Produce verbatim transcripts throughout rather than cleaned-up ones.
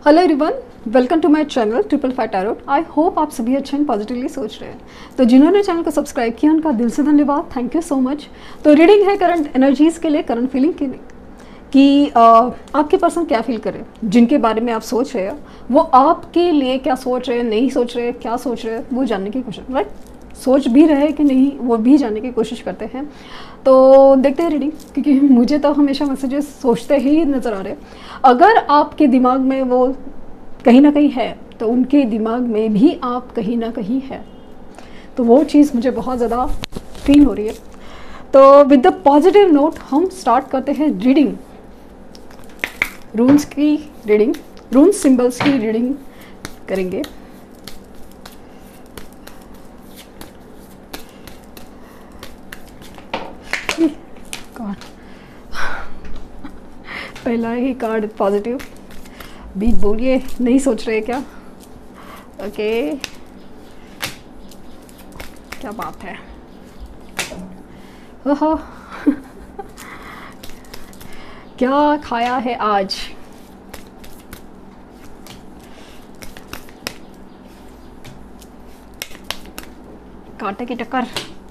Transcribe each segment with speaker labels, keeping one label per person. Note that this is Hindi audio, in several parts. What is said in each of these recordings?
Speaker 1: Hello everyone, welcome to my channel triple five tarot. I hope आप सभी अच्छे हैं, पॉजिटिवली सोच रहे हैं। तो जिन्होंने चैनल को सब्सक्राइब किया उनका दिल से धन्यवाद, थैंक यू सो मच। तो रीडिंग है करंट एनर्जीज़ के लिए, करंट फीलिंग के लिए कि आ, आपके पर्सन क्या फील करे, जिनके बारे में आप सोच रहे हैं वो आपके लिए क्या सोच रहे हैं, नहीं सोच रहे हैं, क्या सोच रहे हैं, वो जानने की कोशिश, राइट, सोच भी रहे कि नहीं वो भी जानने की कोशिश करते हैं। तो देखते हैं रीडिंग, क्योंकि मुझे तो हमेशा मैसेजेस सोचते ही नज़र आ रहे हैं। अगर आपके दिमाग में वो कहीं ना कहीं है तो उनके दिमाग में भी आप कहीं ना कहीं है, तो वो चीज़ मुझे बहुत ज़्यादा फील हो रही है। तो विद द पॉजिटिव नोट हम स्टार्ट करते हैं रीडिंग, रून्स की रीडिंग, रून सिंबल्स की रीडिंग करेंगे। कार्ड पहला ही कार्ड पॉजिटिव, बीट बोलिए, नहीं सोच रहे क्या? ओके, क्या बात है। ओहो क्या खाया है आज? कांटे की टक्कर,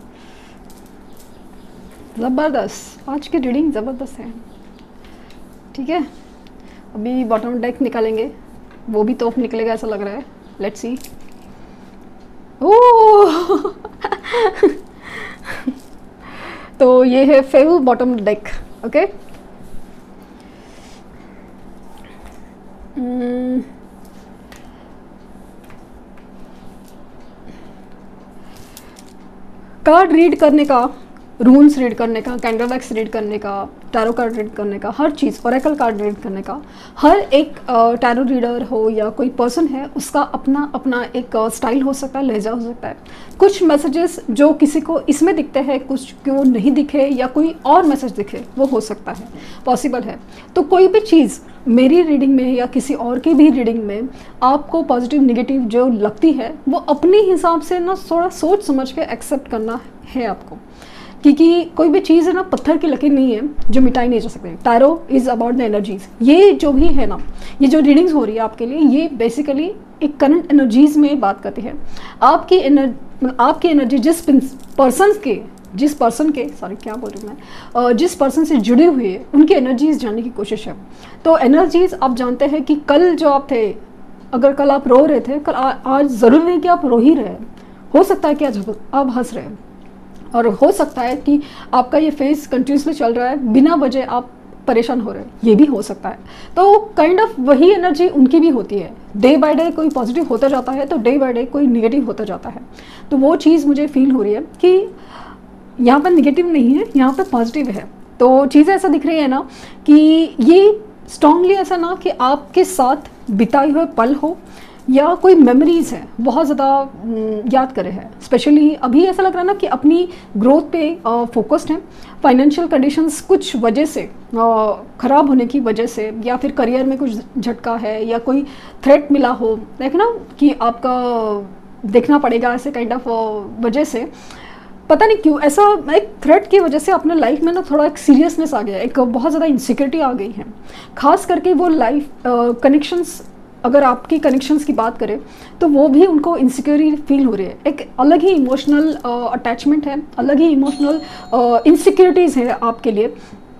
Speaker 1: ज़बरदस्त। आज की रीडिंग ज़बरदस्त है, ठीक है। अभी बॉटम डेक निकालेंगे, वो भी तोप निकलेगा ऐसा लग रहा है। Let's see. ओह तो ये है fave bottom deck, okay. Card read करने का, रून्स रीड करने का, कैंडल वैक्स रीड करने का, टैरो कार्ड रीड करने का, हर चीज़, ओरेकल कार्ड रीड करने का, हर एक टैरो रीडर हो या कोई पर्सन है उसका अपना अपना एक स्टाइल हो सकता है, लहजा हो सकता है। कुछ मैसेजेस जो किसी को इसमें दिखते हैं, कुछ क्यों नहीं दिखे, या कोई और मैसेज दिखे, वो हो सकता है, पॉसिबल है। तो कोई भी चीज़ मेरी रीडिंग में या किसी और की भी रीडिंग में आपको पॉजिटिव नेगेटिव जो लगती है वो अपने हिसाब से ना थोड़ा सोच समझ के एक्सेप्ट करना है आपको, क्योंकि कोई भी चीज़ है ना पत्थर की लकीर नहीं है जो मिटाई नहीं जा सकती। Tarot is about the energies. ये जो भी है ना, ये जो रीडिंग्स हो रही है आपके लिए, ये बेसिकली एक करंट एनर्जीज़ में बात करती है। आपकी एनर्जी, आपकी एनर्जी जिस पर्सन के जिस पर्सन के सॉरी क्या बोल रही हूँ मैं, जिस पर्सन से जुड़ी हुई है उनकी एनर्जीज़ जानने की कोशिश है। तो एनर्जीज़ आप जानते हैं कि कल जो आप थे, अगर कल आप रो रहे थे, कल आ, आज ज़रूरी नहीं कि आप रो ही रहे, हो सकता है कि आज आप हंस रहे हैं, और हो सकता है कि आपका ये फेज कंटिन्यूसली चल रहा है, बिना वजह आप परेशान हो रहे हैं, ये भी हो सकता है। तो काइंड ऑफ वही एनर्जी उनकी भी होती है। डे बाय डे कोई पॉजिटिव होता जाता है तो डे बाय डे कोई निगेटिव होता जाता है। तो वो चीज़ मुझे फील हो रही है कि यहाँ पर निगेटिव नहीं है, यहाँ पर पॉजिटिव है। तो चीज़ें ऐसा दिख रही है ना कि ये स्ट्रांगली ऐसा ना कि आपके साथ बिताए हुए पल हो या कोई मेमोरीज़ है बहुत ज़्यादा याद करे है। स्पेशली अभी ऐसा लग रहा है ना कि अपनी ग्रोथ पे फोकस्ड है। फाइनेंशियल कंडीशंस कुछ वजह से ख़राब होने की वजह से, या फिर करियर में कुछ झटका है, या कोई थ्रेट मिला हो, लाइक ना कि आपका देखना पड़ेगा, ऐसे काइंड ऑफ वजह से, पता नहीं क्यों ऐसा एक थ्रेट की वजह से अपने लाइफ में ना थोड़ा एक सीरियसनेस आ गया, एक बहुत ज़्यादा इनसिक्योरिटी आ गई है। खास करके वो लाइफ कनेक्शंस, अगर आपकी कनेक्शंस की बात करें तो वो भी उनको इनसिक्योरिटी फील हो रही है। एक अलग ही इमोशनल अटैचमेंट है, अलग ही इमोशनल इनसिक्योरिटीज़ है आपके लिए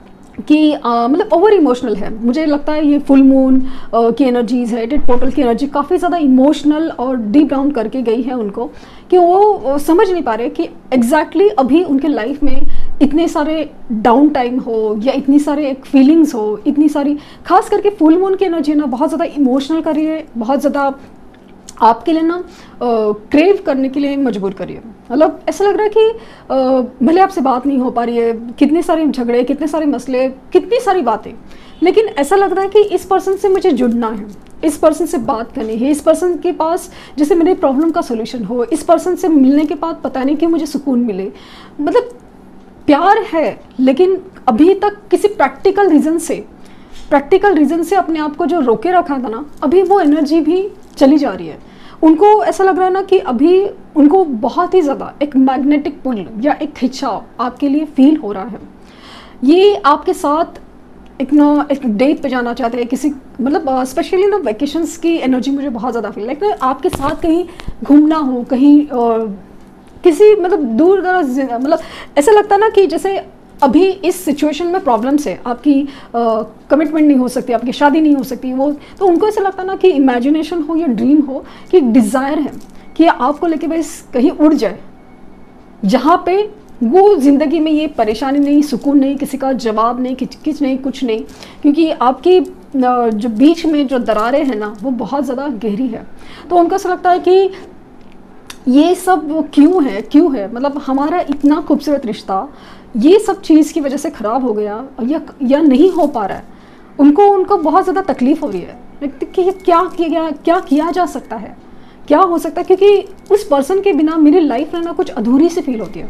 Speaker 1: कि मतलब ओवर इमोशनल है। मुझे लगता है ये फुल मून की एनर्जीज़ है, डेड पोर्टल की एनर्जी काफ़ी ज़्यादा इमोशनल और डीप डाउन करके गई है उनको, कि वो समझ नहीं पा रहे कि एग्जैक्टली exactly अभी उनके लाइफ में इतने सारे डाउन टाइम हो या इतनी सारे एक फीलिंग्स हो, इतनी सारी, खास करके फुल मून की एनर्जी ना बहुत ज़्यादा इमोशनल कर रही है, बहुत ज़्यादा आपके लिए ना क्रेव करने के लिए मजबूर करिए। मतलब ऐसा लग रहा है कि भले आपसे बात नहीं हो पा रही है, कितने सारे झगड़े, कितने सारे मसले, कितनी सारी बातें, लेकिन ऐसा लग रहा है कि इस पर्सन से मुझे जुड़ना है, इस पर्सन से बात करनी है, इस पर्सन के पास जैसे मेरे प्रॉब्लम का सोल्यूशन हो, इस पर्सन से मिलने के बाद पता नहीं कि मुझे सुकून मिले। मतलब प्यार है, लेकिन अभी तक किसी प्रैक्टिकल रीज़न से प्रैक्टिकल रीज़न से अपने आप को जो रोके रखा था ना, अभी वो एनर्जी भी चली जा रही है। उनको ऐसा लग रहा है ना कि अभी उनको बहुत ही ज़्यादा एक मैग्नेटिक पुल या एक खिंचाव आपके लिए फील हो रहा है। ये आपके साथ एक ना एक डेट पे जाना चाहते हैं किसी, मतलब स्पेशली ना वैकेशंस की एनर्जी मुझे बहुत ज़्यादा फील, लाइक ना आपके साथ कहीं घूमना हो, कहीं uh, किसी मतलब दूर दराज, मतलब ऐसा लगता है ना कि जैसे अभी इस सिचुएशन में प्रॉब्लम्स है, आपकी कमिटमेंट uh, नहीं हो सकती, आपकी शादी नहीं हो सकती, वो तो उनको ऐसा लगता है ना कि इमेजिनेशन हो या ड्रीम हो, कि डिज़ायर है कि आपको लेके बस कहीं उड़ जाए, जहाँ पे वो ज़िंदगी में ये परेशानी नहीं, सुकून नहीं, किसी का जवाब नहीं, किचकिच नहीं, कुछ नहीं, क्योंकि आपकी जो बीच में जो दरारें हैं ना वो बहुत ज़्यादा गहरी है। तो उनको ऐसा लगता है कि ये सब क्यों है, क्यों है, मतलब हमारा इतना खूबसूरत रिश्ता ये सब चीज़ की वजह से ख़राब हो गया या या नहीं हो पा रहा है। उनको उनको बहुत ज़्यादा तकलीफ़ हो रही है कि क्या किया क्या किया जा सकता है, क्या हो सकता है, क्योंकि उस पर्सन के बिना मेरी लाइफ रहना कुछ अधूरी सी फील होती है,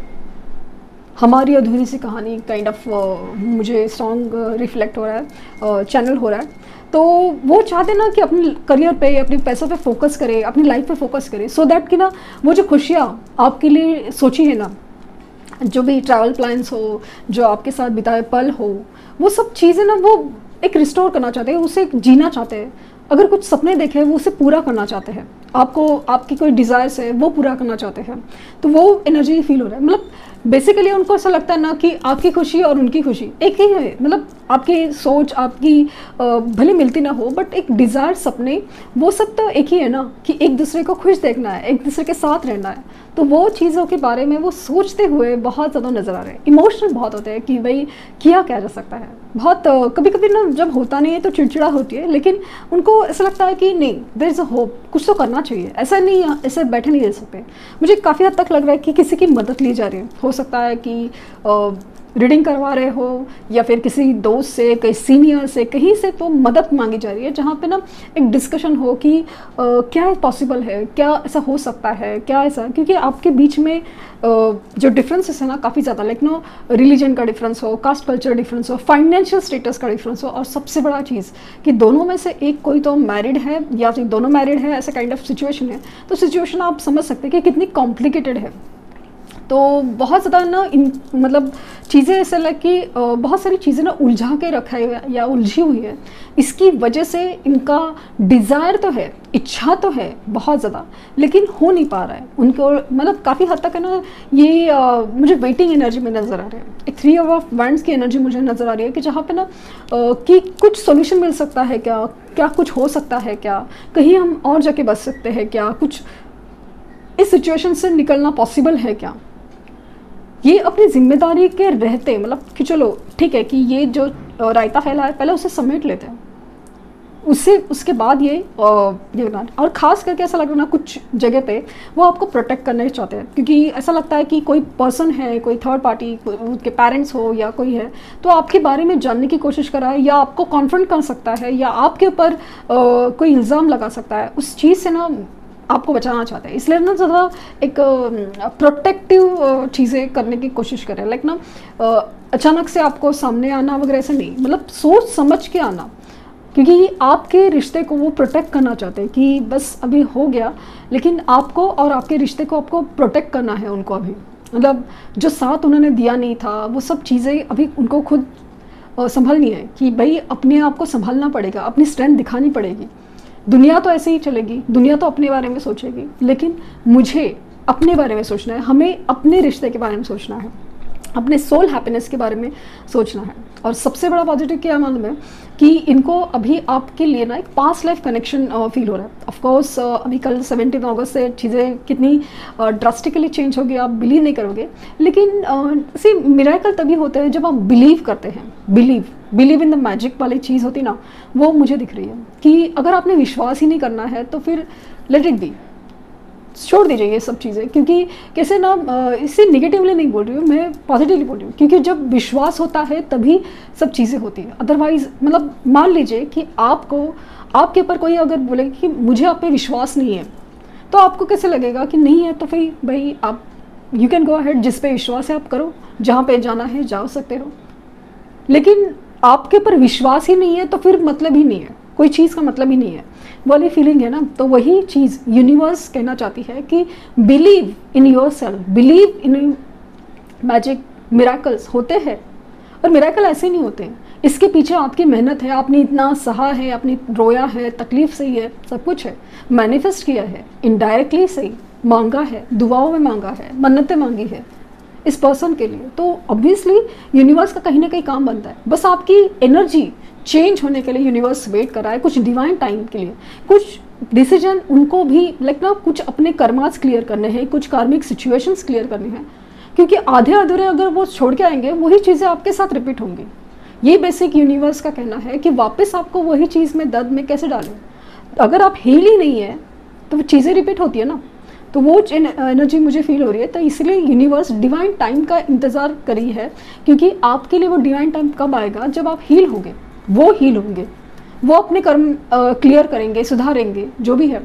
Speaker 1: हमारी अधूरी सी कहानी काइंड ऑफ uh, मुझे सॉन्ग रिफ्लेक्ट हो रहा है, चैनल uh, हो रहा है। तो वो चाहते ना कि अपने करियर पे, अपने पैसों पे फोकस करे, अपनी लाइफ पे फोकस करे, सो so दैट कि ना वो जो खुशियाँ आपके लिए सोची है ना, जो भी ट्रैवल प्लान्स हो, जो आपके साथ बिताए पल हो, वो सब चीज़ें ना वो एक रिस्टोर करना चाहते हैं, उसे जीना चाहते हैं। अगर कुछ सपने देखे वो उसे पूरा करना चाहते हैं, आपको आपकी कोई डिज़ायर्स है वो पूरा करना चाहते हैं, तो वो एनर्जी फील हो रहा है। मतलब बेसिकली उनको ऐसा लगता है ना कि आपकी खुशी और उनकी खुशी एक ही है, मतलब आपकी सोच आपकी भले मिलती ना हो, बट एक डिज़ायर, सपने, वो सब तो एक ही है ना, कि एक दूसरे को खुश देखना है, एक दूसरे के साथ रहना है। तो वो चीज़ों के बारे में वो सोचते हुए बहुत ज़्यादा नज़र आ रहे हैं, इमोशनल बहुत होते हैं कि भाई किया क्या जा सकता है। बहुत कभी कभी ना जब होता नहीं है तो चिड़चिड़ा होती है, लेकिन उनको ऐसा लगता है कि नहीं, देयर इज़ अ होप, कुछ तो करना चाहिए, ऐसा नहीं, ऐसे बैठे नहीं रह सकते। मुझे काफ़ी हद तक लग रहा है कि किसी की मदद ली जा रही है, हो सकता है कि रीडिंग करवा रहे हो या फिर किसी दोस्त से, कहीं सीनियर से, कहीं से तो मदद मांगी जा रही है, जहाँ पे ना एक डिस्कशन हो कि आ, क्या पॉसिबल है, क्या ऐसा हो सकता है, क्या ऐसा, क्योंकि आपके बीच में आ, जो डिफरेंसेस है ना काफ़ी ज़्यादा, लाइक नो रिलीजन का डिफरेंस हो, कास्ट कल्चर डिफरेंस हो, फाइनेंशियल स्टेटस का डिफरेंस हो, और सबसे बड़ा चीज़ कि दोनों में से एक कोई तो मैरिड है या फिर दोनों मैरिड है, ऐसा काइंड ऑफ सिचुएशन है। तो सिचुएशन आप समझ सकते हैं कि कितनी कॉम्प्लिकेटेड है। तो बहुत ज़्यादा ना इन मतलब चीज़ें ऐसे लग कि बहुत सारी चीज़ें ना उलझा के रखा है या उलझी हुई है, इसकी वजह से इनका डिज़ायर तो है, इच्छा तो है बहुत ज़्यादा, लेकिन हो नहीं पा रहा है उनको। मतलब काफ़ी हद तक है ना ये आ, मुझे वेटिंग एनर्जी में नज़र आ रहा है, एक थ्री ऑफ वैंड्स की एनर्जी मुझे नज़र आ रही है कि जहाँ पे ना कि कुछ सोल्यूशन मिल सकता है क्या, क्या कुछ हो सकता है क्या, कहीं हम और जाके बच सकते हैं क्या, कुछ इस सिचुएशन से निकलना पॉसिबल है क्या। ये अपनी जिम्मेदारी के रहते, मतलब कि चलो ठीक है कि ये जो रायता फैला है पहले उसे समेट लेते हैं, उससे उसके बाद ये ये और ख़ास करके ऐसा लग रहा है ना कुछ जगह पे वो आपको प्रोटेक्ट करना चाहते हैं, क्योंकि ऐसा लगता है कि कोई पर्सन है, कोई थर्ड पार्टी, उनके पेरेंट्स हो या कोई है, तो आपके बारे में जानने की कोशिश कर रहा है या आपको कॉन्फ्रंट कर सकता है या आपके ऊपर कोई इल्ज़ाम लगा सकता है, उस चीज़ से ना आपको बचाना चाहते हैं। इसलिए ना ज़्यादा एक प्रोटेक्टिव चीज़ें करने की कोशिश करें, लाइक ना अचानक से आपको सामने आना वगैरह ऐसे नहीं, मतलब सोच समझ के आना, क्योंकि आपके रिश्ते को वो प्रोटेक्ट करना चाहते हैं कि बस अभी हो गया, लेकिन आपको और आपके रिश्ते को आपको प्रोटेक्ट करना है उनको। अभी मतलब जो साथ उन्होंने दिया नहीं था वो सब चीज़ें अभी उनको खुद संभलनी है कि भाई अपने आप को संभालना पड़ेगा, अपनी स्ट्रेंथ दिखानी पड़ेगी। दुनिया तो ऐसे ही चलेगी, दुनिया तो अपने बारे में सोचेगी, लेकिन मुझे अपने बारे में सोचना है, हमें अपने रिश्ते के बारे में सोचना है, अपने सोल हैप्पीनेस के बारे में सोचना है। और सबसे बड़ा पॉजिटिव क्या मालूम है कि इनको अभी आपके लिए ना एक पास्ट लाइफ कनेक्शन फील हो रहा है। ऑफ कोर्स अभी कल सेवनटीन अगस्त से चीज़ें कितनी ड्रास्टिकली चेंज हो गई आप बिलीव नहीं करोगे, लेकिन सी मिरेकल तभी होता है जब आप बिलीव करते हैं। Believe believe in the magic वाली चीज़ होती ना, वो मुझे दिख रही है कि अगर आपने विश्वास ही नहीं करना है तो फिर लेट इट बी, छोड़ दीजिए ये सब चीज़ें। क्योंकि कैसे ना इससे निगेटिवली नहीं बोल रही हूँ मैं, पॉजिटिवली बोल रही हूँ, क्योंकि जब विश्वास होता है तभी सब चीज़ें होती हैं। अदरवाइज मतलब मान लीजिए कि आपको आपके ऊपर कोई अगर बोले कि मुझे आप पे विश्वास नहीं है, तो आपको कैसे लगेगा कि नहीं है, तो फिर भाई आप यू कैन गो अहेड, जिस पे विश्वास है आप करो, जहाँ पे जाना है जा सकते हो। लेकिन आपके ऊपर विश्वास ही नहीं है तो फिर मतलब ही नहीं है, कोई चीज़ का मतलब ही नहीं है वाली फीलिंग है ना। तो वही चीज़ यूनिवर्स कहना चाहती है कि believe in yourself, believe in magic. Miracles होते हैं और मिराकल ऐसे नहीं होते हैं, इसके पीछे आपकी मेहनत है, आपने इतना सहा है, आपने रोया है, तकलीफ सही है, सब कुछ है, मैनिफेस्ट किया है, इनडायरेक्टली सही, मांगा है, दुआओं में मांगा है, मन्नतें मांगी है इस पर्सन के लिए, तो ऑब्वियसली यूनिवर्स का कहीं ना कहीं काम बनता है। बस आपकी एनर्जी चेंज होने के लिए यूनिवर्स वेट कर रहा है, कुछ डिवाइन टाइम के लिए, कुछ डिसीजन उनको भी लाइक ना कुछ अपने कर्मास क्लियर करने हैं, कुछ कार्मिक सिचुएशंस क्लियर करने हैं, क्योंकि आधे अधूरे अगर वो छोड़ के आएंगे वही चीज़ें आपके साथ रिपीट होंगी। ये बेसिक यूनिवर्स का कहना है कि वापस आपको वही चीज़ में दर्द में कैसे डालें। अगर आप हील ही नहीं है तो वो चीज़ें रिपीट होती है ना, तो वो एनर्जी मुझे फील हो रही है। तो इसलिए यूनिवर्स डिवाइन टाइम का इंतज़ार करी है, क्योंकि आपके लिए वो डिवाइन टाइम कब आएगा, जब आप हील होंगे, वो हील होंगे, वो अपने कर्म क्लियर करेंगे, सुधारेंगे, जो भी है।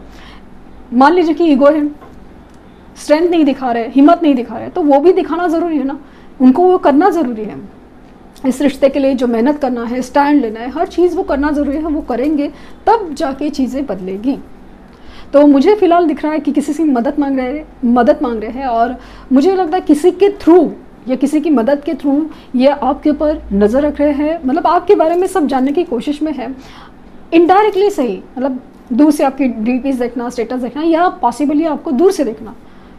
Speaker 1: मान लीजिए कि ईगो है, स्ट्रेंथ नहीं दिखा रहे, हिम्मत नहीं दिखा रहे, तो वो भी दिखाना ज़रूरी है ना, उनको वो करना ज़रूरी है। इस रिश्ते के लिए जो मेहनत करना है, स्टैंड लेना है, हर चीज़ वो करना ज़रूरी है, वो करेंगे तब जाके चीज़ें बदलेगी। तो मुझे फ़िलहाल दिख रहा है कि किसी से मदद मांग रहे मदद मांग रहे हैं, और मुझे लगता है किसी के थ्रू या किसी की मदद के थ्रू ये आपके ऊपर नज़र रख रहे हैं, मतलब आपके बारे में सब जानने की कोशिश में है, इनडायरेक्टली सही, मतलब दूर से आपकी डीपीज देखना, स्टेटस देखना, या पॉसिबली आपको दूर से देखना,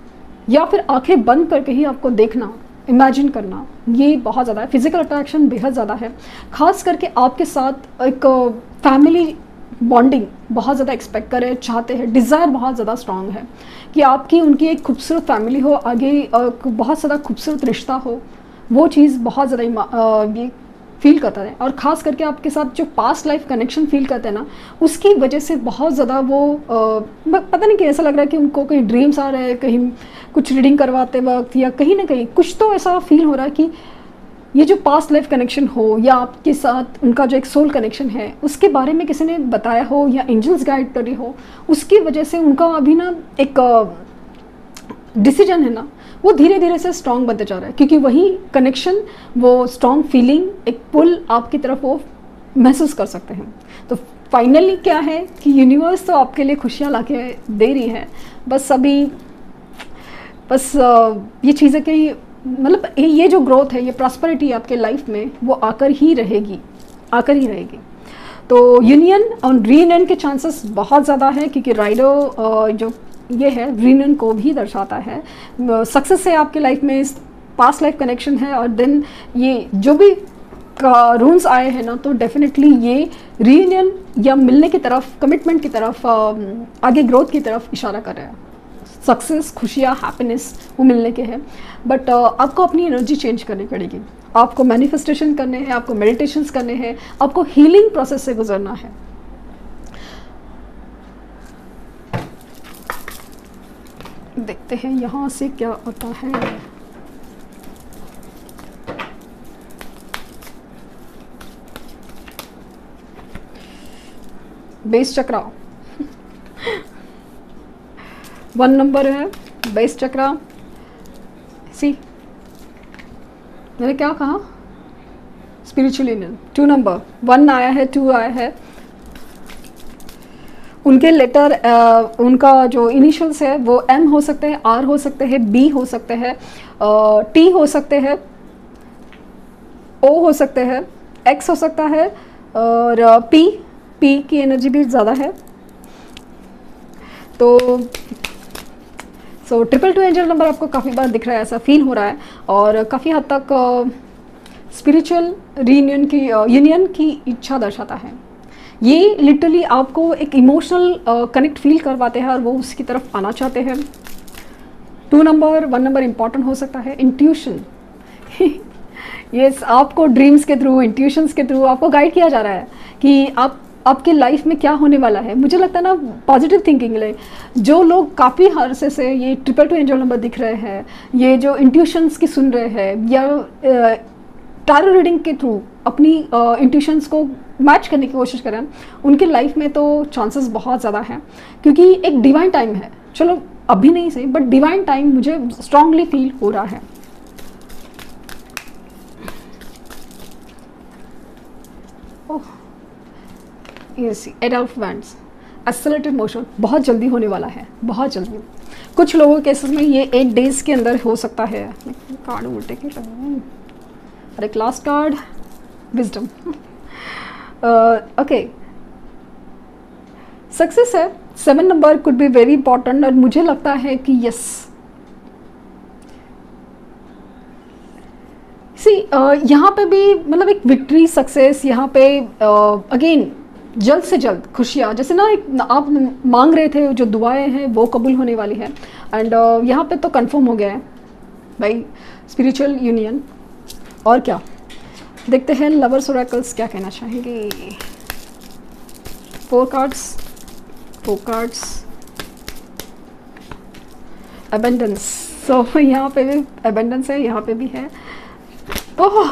Speaker 1: या फिर आंखें बंद करके ही आपको देखना, इमेजिन करना, ये बहुत ज़्यादा है। फिजिकल अट्रैक्शन बेहद ज़्यादा है, खास करके आपके साथ एक फैमिली बॉन्डिंग बहुत ज़्यादा एक्सपेक्ट करें, चाहते हैं, डिज़ायर बहुत ज़्यादा स्ट्रांग है कि आपकी उनकी एक खूबसूरत फैमिली हो, आगे बहुत ज़्यादा खूबसूरत रिश्ता हो, वो चीज़ बहुत ज़्यादा ये फील करता है। और ख़ास करके आपके साथ जो पास्ट लाइफ कनेक्शन फील करते हैं ना, उसकी वजह से बहुत ज़्यादा वो आ, पता नहीं कि ऐसा लग रहा है कि उनको कहीं ड्रीम्स आ रहे हैं, कहीं कुछ रीडिंग करवाते वक्त, या कहीं ना कहीं कुछ तो ऐसा फील हो रहा है कि ये जो पास्ट लाइफ कनेक्शन हो, या आपके साथ उनका जो एक सोल कनेक्शन है, उसके बारे में किसी ने बताया हो, या एंजल्स गाइड कर रही हो, उसकी वजह से उनका अभी ना एक डिसीजन है ना, वो धीरे धीरे से स्ट्रॉन्ग बनते जा रहा है, क्योंकि वही कनेक्शन, वो स्ट्रॉन्ग फीलिंग, एक पुल आपकी तरफ वो महसूस कर सकते हैं। तो फाइनली क्या है कि यूनिवर्स तो आपके लिए खुशियाँ ला के दे रही है, बस अभी बस ये चीज़ें कि मतलब ये जो ग्रोथ है, ये प्रॉस्पेरिटी आपके लाइफ में वो आकर ही रहेगी, आकर ही रहेगी। तो यूनियन और रीयूनियन के चांसेस बहुत ज़्यादा है, क्योंकि राइडो जो ये है रीयूनियन को भी दर्शाता है, सक्सेस है आपके लाइफ में, पास्ट लाइफ कनेक्शन है, और देन ये जो भी रूल्स आए हैं ना, तो डेफिनेटली ये रीयूनियन या मिलने की तरफ, कमिटमेंट की तरफ, आगे ग्रोथ की तरफ इशारा कर रहे हैं। सक्सेस, खुशियाँ, हैप्पीनेस वो मिलने के हैं, बट uh, आपको अपनी एनर्जी चेंज करनी पड़ेगी, आपको मैनिफेस्टेशन करने हैं, आपको मेडिटेशंस करने हैं, आपको हीलिंग प्रोसेस से गुजरना है। देखते हैं यहाँ से क्या आता है। बेस चक्रा वन नंबर है, बेस चक्रा। सी मैंने क्या कहा, spiritual union. Two number, one आया है, टू आया है, उनके लेटर आ, उनका जो इनिशियल्स है वो एम हो सकते हैं, आर हो सकते हैं, बी हो सकते हैं, टी हो सकते हैं, ओ हो सकते हैं, एक्स हो सकता है, और पी पी की एनर्जी भी ज़्यादा है। तो so triple two angel number आपको काफ़ी बार दिख रहा है, ऐसा फील हो रहा है, और काफ़ी हद तक स्पिरिचुअल रीयूनियन की यूनियन की इच्छा दर्शाता है। ये लिटरली आपको एक इमोशनल कनेक्ट फील करवाते हैं, और वो उसकी तरफ आना चाहते हैं। Two number, one number important हो सकता है, इंट्यूशन। यस, आपको ड्रीम्स के थ्रू, इंट्यूशंस के थ्रू आपको गाइड किया जा रहा है कि आप आपके लाइफ में क्या होने वाला है। मुझे लगता है ना, पॉजिटिव थिंकिंग ले जो लोग काफ़ी अरसे से ये ट्रिपल टू एंजल नंबर दिख रहे हैं, ये जो इंट्यूशंस की सुन रहे हैं, या टैरो रीडिंग के थ्रू अपनी इंट्यूशंस को मैच करने की कोशिश करें, उनके लाइफ में तो चांसेस बहुत ज़्यादा हैं, क्योंकि एक डिवाइन टाइम है। चलो अभी नहीं सही, बट डिवाइन टाइम मुझे स्ट्रांगली फील हो रहा है। ओह, ये see eight of wands, accelerated motion बहुत जल्दी होने वाला है, बहुत जल्दी। कुछ लोगों के केसेस में ये एट डेज के अंदर हो सकता है। कार्ड उल्टे के लगे, और एक last card, wisdom. Okay, success है, seven number could be very important, और मुझे लगता है कि यस सी यहाँ पे भी मतलब एक विक्ट्री सक्सेस, यहाँ पे अगेन uh, जल्द से जल्द खुशियाँ, जैसे ना एक आप मांग रहे थे, जो दुआएं हैं वो कबूल होने वाली है। एंड uh, यहाँ पे तो कंफर्म हो गया है भाई, स्पिरिचुअल यूनियन। और क्या देखते हैं लवर्स ओरेकल्स क्या कहना चाहेंगे। Four cards, four cards, abundance. So यहाँ पे भी अबेंडेंस है, यहाँ पे भी है। Oh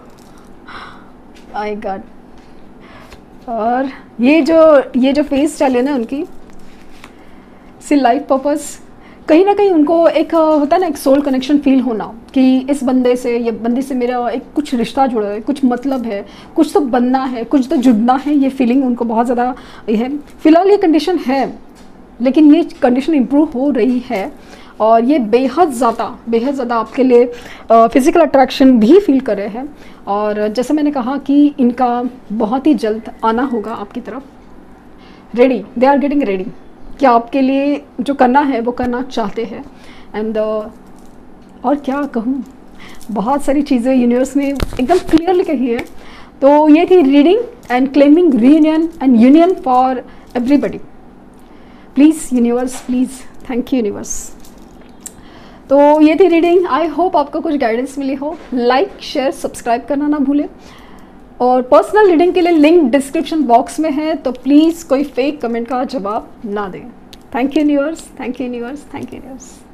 Speaker 1: my god. और ये जो ये जो फेस चले ना उनकी, सी लाइफ पर्पस, कहीं ना कहीं उनको एक होता है ना, एक सोल कनेक्शन फील होना कि इस बंदे से, ये बंदे से मेरा एक कुछ रिश्ता जुड़ा है, कुछ मतलब है, कुछ तो बनना है, कुछ तो जुड़ना है, ये फीलिंग उनको बहुत ज़्यादा ये है। फिलहाल ये कंडीशन है, लेकिन ये कंडीशन इम्प्रूव हो रही है, और ये बेहद ज़्यादा बेहद ज़्यादा आपके लिए फिज़िकल अट्रैक्शन भी फील कर रहे हैं। और जैसे मैंने कहा कि इनका बहुत ही जल्द आना होगा आपकी तरफ। Ready, they are getting ready, क्या आपके लिए जो करना है वो करना चाहते हैं। एंड uh, और क्या कहूँ, बहुत सारी चीज़ें यूनिवर्स ने एकदम क्लियरली कही है। तो ये थी reading and claiming reunion and union for everybody. Please universe, please, thank you universe. तो ये थी रीडिंग, आई होप आपको कुछ गाइडेंस मिली हो। लाइक शेयर सब्सक्राइब करना ना भूलें, और पर्सनल रीडिंग के लिए लिंक डिस्क्रिप्शन बॉक्स में है, तो प्लीज़ कोई फेक कमेंट का जवाब ना दें। Thank you universe, thank you universe, thank you universe.